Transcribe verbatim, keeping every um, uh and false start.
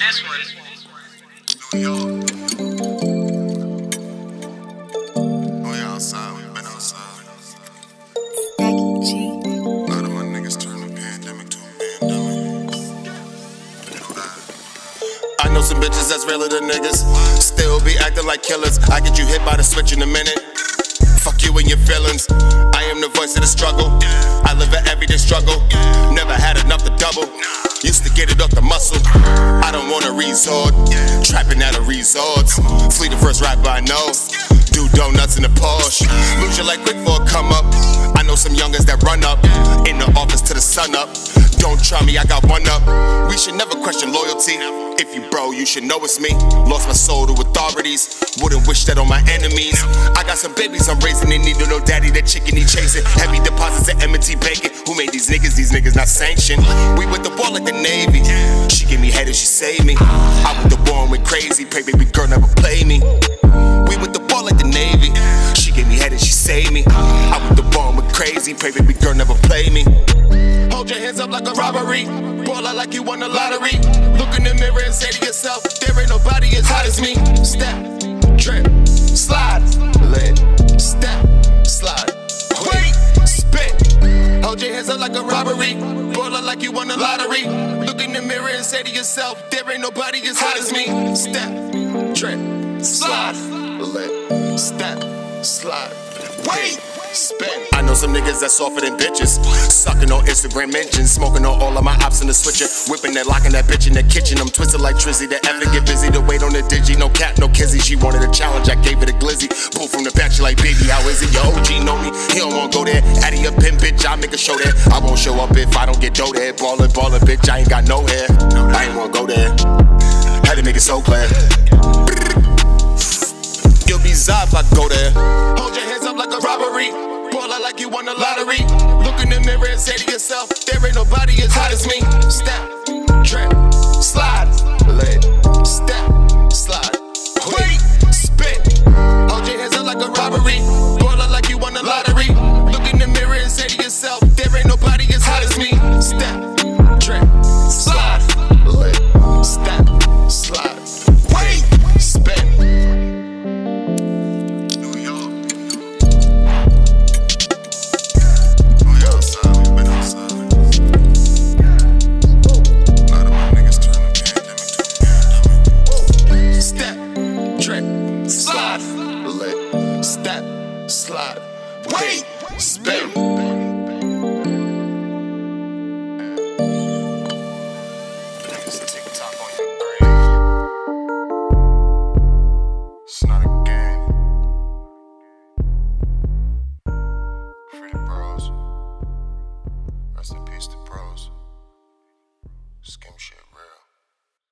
this one. New York. Oh, yeah, outside. We've been outside. Stacky G. A lot of my niggas turned the pandemic to a pandemic. You know that. I know some bitches that's realer than niggas. Still be acting like killers. I get you hit by the switch in a minute. Fuck you and your feelings. I am the voice of the struggle. I live an everyday struggle. Never had enough to double. Used to get it off the muscle. I don't want a resort. Trapping at a resort. Flee the first rapper I know. Do donuts in the Porsche. Lose your leg quick for a come up. I know some youngers that run up in the office to the sun up. Don't try me, I got one up. We should never question loyalty. If you bro, you should know it's me. Lost my soul to authorities. Wouldn't wish that on my enemies. I got some babies I'm raising in need of no daddy. That chicken he chasing. Heavy deposits at M and T Bacon. Who made these niggas? These niggas not sanctioned. We with the war like the Navy. She gave me head and she saved me. I with the war and went crazy. Pray baby girl never play me. We with the war like the Navy. She gave me head and she saved me. I with the war and went crazy. Pray baby girl never play me. Hold your hands up like a robbery. Ball out like you won the lottery. Look in the mirror and say to yourself, there ain't nobody as hot as me. Step, trip, slide, lit, step, slide, wait, spit. Hold your hands up like a robbery. Ball out like you won the lottery. Look in the mirror and say to yourself, there ain't nobody as hot as me. Step, trip, slide, lit, step, slide, wait. Spin. I know some niggas that's softer than bitches. Sucking on Instagram mentions. Smoking on all of my ops in the switcher. Whipping that, locking that bitch in the kitchen. I'm twisted like Trizzy. The effort get busy. The wait on the digi. No cap, no kizzy. She wanted a challenge. I gave it a glizzy. Pull from the back. She like, baby, how is it? Your O G know me. He don't wanna go there. Addy a pin, bitch. I'll make a show there. I won't show up if I don't get dough there. Ballin', ballin', bitch. I ain't got no hair. I ain't wanna go there. Had to make it so clear. You'll be zapped if I go there. Hold your hands up like a robbery. Ball out like you won the lottery. Look in the mirror and say to yourself, there ain't nobody as hot as me. Step, trip, slide, lit, step, slide, wait, spit. Hold your hands up like a robbery. Ball out like you won the lottery. Look in the mirror and say to yourself, there ain't nobody as hot as me. Step, trip, slide, lit, step, slide, wait, spit. Slide, lit, step, slide, wait, spin.